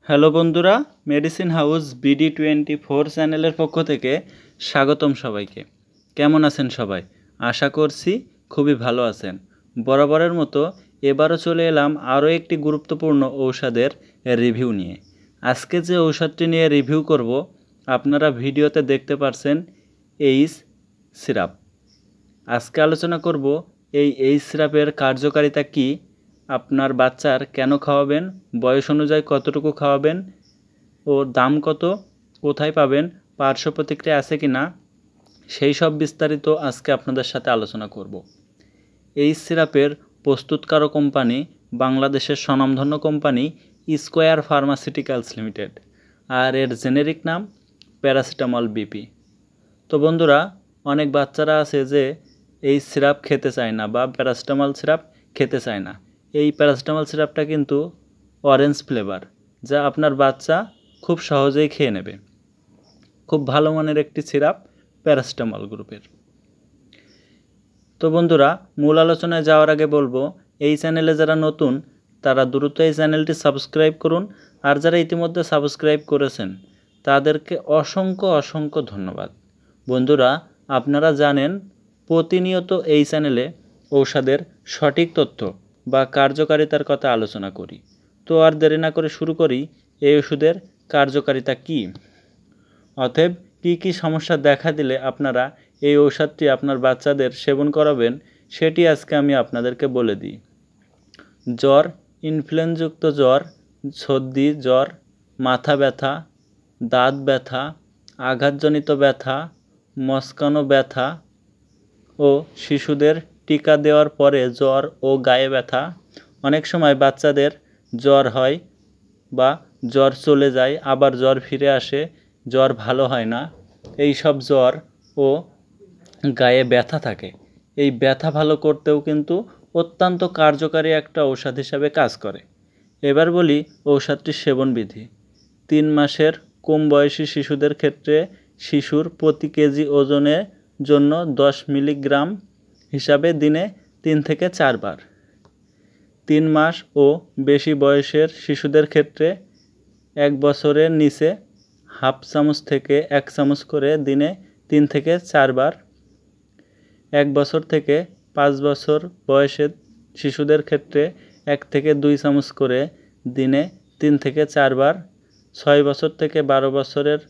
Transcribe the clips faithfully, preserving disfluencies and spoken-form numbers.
Hello বন্ধুরা, medicine house BD twenty four চ্যানেলের পক্ষ থেকে স্বাগতম সবাইকে। কেমন আছেন সবাই? আশা করছি খুবই ভালো আছেন। বরাবরের মতো এবারও চলে এলাম আরও একটি গুরুত্বপূর্ণ ঔষধের রিভিউ নিয়ে। আজকে যে ঔষধটি নিয়ে রিভিউ করব আপনারা ভিডিওতে দেখতে পাচ্ছেন এইচ সিরাপ। আজকে আলোচনা করব এই এইচ সিরাপের কার্যকারিতা কী, আপনার বাচ্চার কেন খাওয়াবেন, বয়স অনুযায়ী কতটুকু খাওয়াবেন ও দাম কত, কোথায় পাবেন, পার্শ্ব প্রতিক্রিয়া আছে কি না, সেই সব বিস্তারিত আজকে আপনাদের সাথে আলোচনা করব। এই সিরাপের প্রস্তুতকারক কোম্পানি বাংলাদেশের স্বনামধন্য কোম্পানি স্কোয়ার ফার্মাসিউটিক্যালস লিমিটেড, আর এর জেনেরিক নাম প্যারাসিটামল বিপি। তো বন্ধুরা, অনেক বাচ্চারা আছে যে এই সিরাপ খেতে চায় না বা প্যারাসিটামল সিরাপ খেতে চায় না। এই প্যারাসিটামল সিরাপটা কিন্তু অরেঞ্জ ফ্লেভার, যা আপনার বাচ্চা খুব সহজেই খেয়ে নেবে। খুব ভালো মানের একটি সিরাপ প্যারাসিটামল গ্রুপের। তো বন্ধুরা, মূল আলোচনায় যাওয়ার আগে বলবো, এই চ্যানেলে যারা নতুন তারা দ্রুত এই চ্যানেলটি সাবস্ক্রাইব করুন, আর যারা ইতিমধ্যে সাবস্ক্রাইব করেছেন তাদেরকে অসংখ্য অসংখ্য ধন্যবাদ। বন্ধুরা, আপনারা জানেন প্রতিনিয়ত এই চ্যানেলে ঔষধের সঠিক তথ্য বা কার্যকারিতার কথা আলোচনা করি। তো আর দেরি না করে শুরু করি। এই ওষুধের কার্যকারিতা কী, অতএব কী কী সমস্যা দেখা দিলে আপনারা এই ঔষধটি আপনার বাচ্চাদের সেবন করাবেন সেটি আজকে আমি আপনাদেরকে বলে দিই। জ্বর, ইনফ্লুয়েঞ্জাযুক্ত জ্বর, সর্দি জ্বর, মাথা ব্যথা, দাঁত ব্যথা, আঘাতজনিত ব্যথা, মস্কানো ব্যথা ও শিশুদের টিকা দেওয়ার পরে জ্বর ও গায়ে ব্যথা। অনেক সময় বাচ্চাদের জ্বর হয় বা জ্বর চলে যায়, আবার জ্বর ফিরে আসে, জ্বর ভালো হয় না। এই সব জ্বর ও গায়ে ব্যথা থাকে। এই ব্যথা ভালো করতেও কিন্তু অত্যন্ত কার্যকারী একটা ঔষধ হিসাবে কাজ করে। এবার বলি ঔষধটির সেবনবিধি। তিন মাসের কম বয়সী শিশুদের ক্ষেত্রে শিশুর প্রতি কেজি ওজনের জন্য দশ মিলিগ্রাম হিসাবে দিনে তিন থেকে চারবার। তিন মাস ও বেশি বয়সের শিশুদের ক্ষেত্রে এক বছরের নিচে হাফ চামচ থেকে এক চামচ করে দিনে তিন থেকে চারবার। এক বছর থেকে পাঁচ বছর বয়সের শিশুদের ক্ষেত্রে এক থেকে দুই চামচ করে দিনে তিন থেকে চারবার। ছয় বছর থেকে বারো বছরের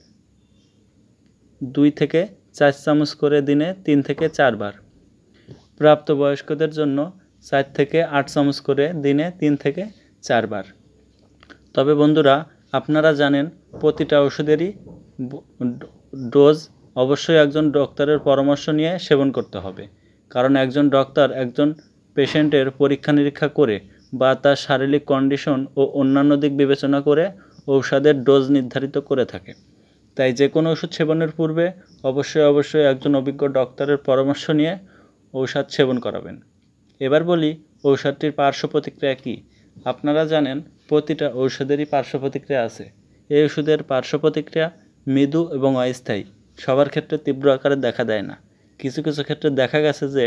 দুই থেকে চার চামচ করে দিনে তিন থেকে চারবার। প্রাপ্তবয়স্কদের জন্য চার থেকে আট চামচ করে দিনে তিন থেকে চারবার। তবে বন্ধুরা, আপনারা জানেন প্রতিটা ওষুধেরই ডোজ অবশ্যই একজন ডক্টরের পরামর্শ নিয়ে সেবন করতে হবে, কারণ একজন ডক্টর একজন পেশেন্টের পরীক্ষা নিরীক্ষা করে বা তার শারীরিক কন্ডিশন ও অন্যান্য দিক বিবেচনা করে ঔষধের ডোজ নির্ধারিত করে থাকে। তাই যে কোনো ওষুধ সেবনের পূর্বে অবশ্যই অবশ্যই একজন অভিজ্ঞ ডক্টরের পরামর্শ নিয়ে ঔষধ সেবন করাবেন। এবার বলি ঔষধটির পার্শ্ব প্রতিক্রিয়া কী। আপনারা জানেন প্রতিটা ঔষধেরই পার্শ্ব প্রতিক্রিয়া আছে। এই ওষুধের পার্শ্ব প্রতিক্রিয়া মৃদু এবং অস্থায়ী, সবার ক্ষেত্রে তীব্র আকারে দেখা দেয় না। কিছু কিছু ক্ষেত্রে দেখা গেছে যে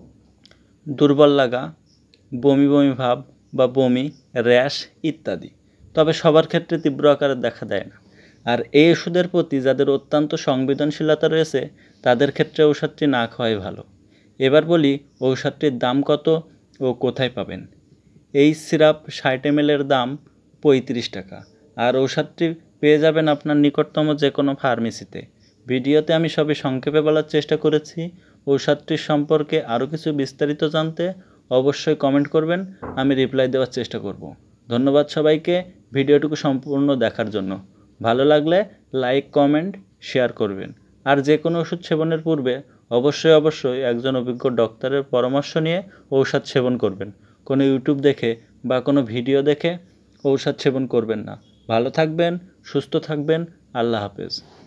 দুর্বল লাগা, বমি বমি ভাব বা বমি, র্যাশ ইত্যাদি, তবে সবার ক্ষেত্রে তীব্র আকারে দেখা দেয় না। আর এই ওষুধের প্রতি যাদের অত্যন্ত সংবেদনশীলতা রয়েছে তাদের ক্ষেত্রে ঔষধটি না খাওয়াই ভালো। এবার বলি ঔষধটির দাম কত ও কোথায় পাবেন। এই সিরাপ ষাট এম এলের দাম পঁয়ত্রিশ টাকা, আর ঔষধটি পেয়ে যাবেন আপনার নিকটতম যে কোনো ফার্মেসিতে। ভিডিওতে আমি সবই সংক্ষেপে বলার চেষ্টা করেছি। ঔষধটির সম্পর্কে আরও কিছু বিস্তারিত জানতে অবশ্যই কমেন্ট করবেন, আমি রিপ্লাই দেওয়ার চেষ্টা করব। ধন্যবাদ সবাইকে ভিডিওটুকু সম্পূর্ণ দেখার জন্য। ভালো লাগলে লাইক, কমেন্ট, শেয়ার করবেন। আর যে কোনো ওষুধ সেবনের পূর্বে অবশ্যই অবশ্যই একজন অভিজ্ঞ ডক্টরের পরামর্শ নিয়ে ঔষধ সেবন করবেন। কোনো ইউটিউব দেখে বা কোনো ভিডিও দেখে ঔষধ সেবন করবেন না। ভালো থাকবেন, সুস্থ থাকবেন। আল্লাহ হাফেজ।